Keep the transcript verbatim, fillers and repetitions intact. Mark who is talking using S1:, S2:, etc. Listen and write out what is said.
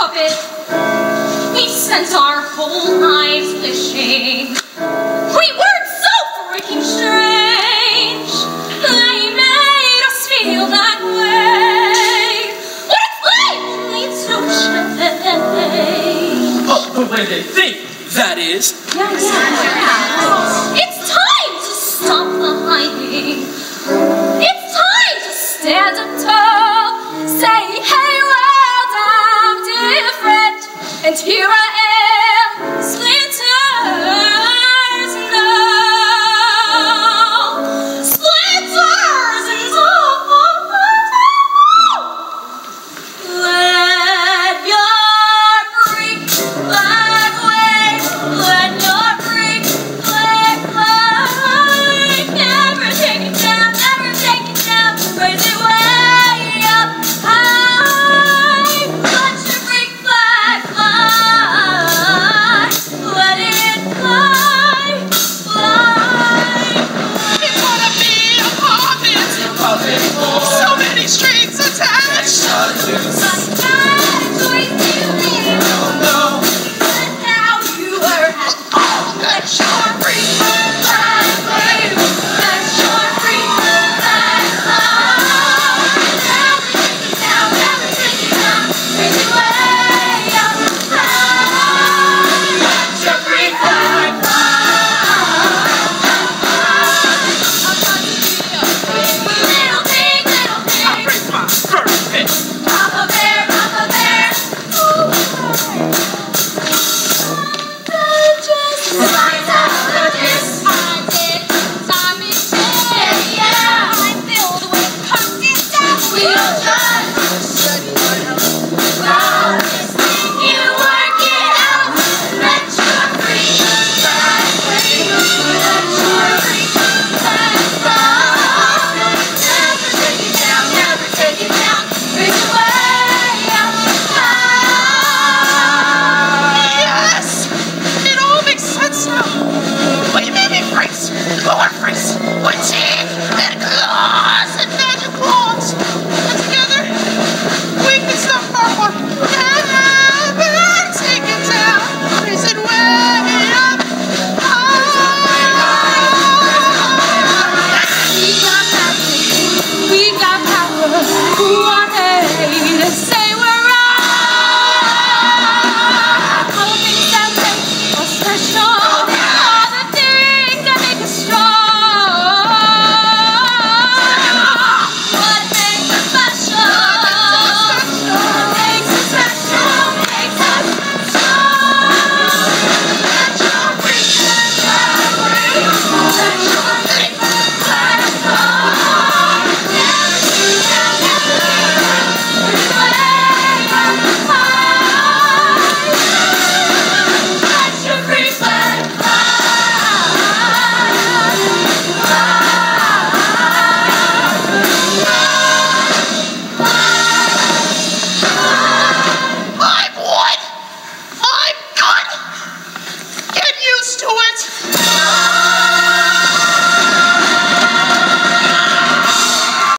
S1: puppet. We sent our whole lives wishing. We weren't so freaking strange. They made us feel that way. What if life leads to change?
S2: Oh, the way they think, that is.
S1: Yeah, yeah. It's time to stop the hiding. It's time to stand up tall. Say, hey world, I'm different. And here I